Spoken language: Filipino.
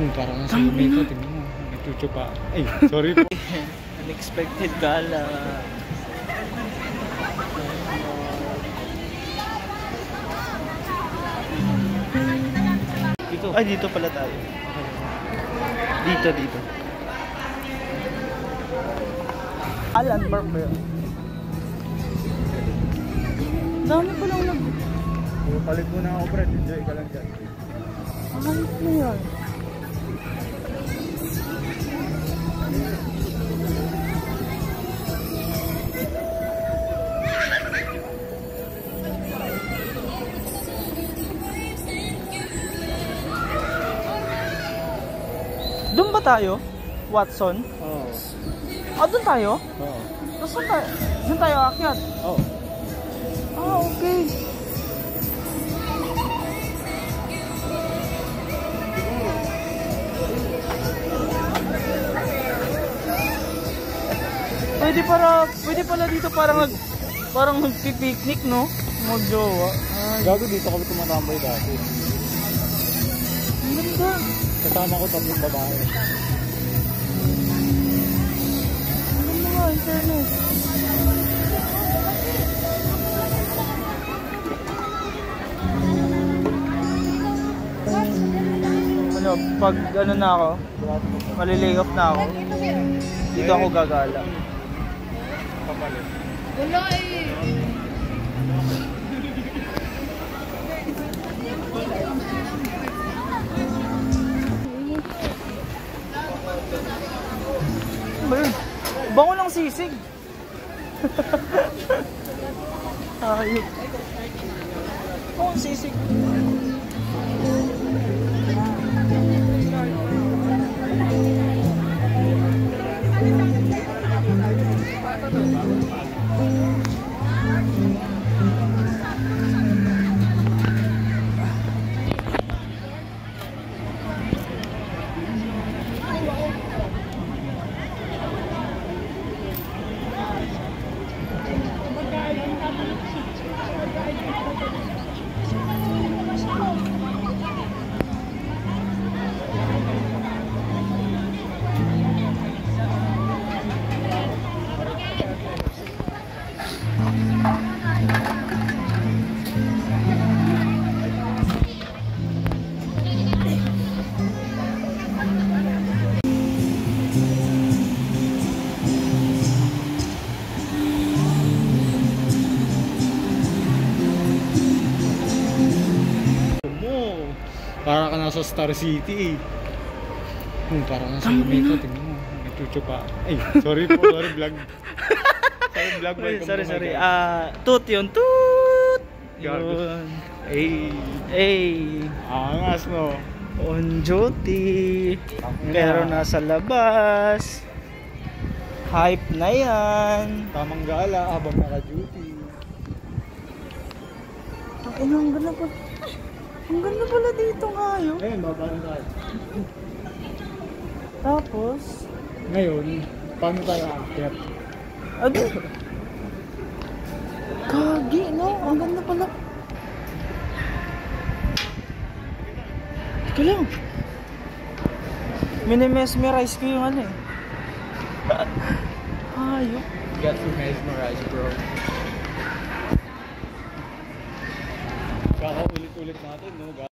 Parang nasa lumito, tingnan mo. Nagchuchu pa. Ay, sorry po. Unexpected gala. Dito. Ay, dito pala tayo. Dito. Alan Barber. Dami pa lang nag... Palit mo na ako, Fred. Enjoy ka lang dyan. Ano na yan? Doon ba tayo? Watson? Oo. Doon tayo? Oo. Saan tayo? Doon tayo aakyat? Oo. Okay. Pwede pala dito parang magpi-picnic, no? Mag-jowa. Gago dito kami tumatambay dati. Ang ganda. Kasama ko 3 babae. Ang ganda nga, internet. Ano, pag ano na ako, malilay off na ako, dito ako gagala. Papalit. Wala eh. Ayun, bango ng sisig. Ayun. Bango ng sisig. Para ka nasa Star City eh. Parang nasa lumito, tingnan mo. Nagchuchu pa. Ay, sorry po, sorry vlog. Sorry vlog. Sorry. Toot yun. Toot! Gago. Yun. Ay. Angas no. On duty. Pero nasa labas. Hype na yan. Tamang gala habang naka-duty. Ang ganda pa. Ang ganda pala dito ngayon. Ayun, babaan tayo. Tapos, Ngayon, paano tayo aakyat? ano? Kagi, no? Ang ganda pala. Teka lang. Minimesmerize ko yung ano eh. Ayok. Got to mesmerize, bro. Kakaulit-ulit natin, no?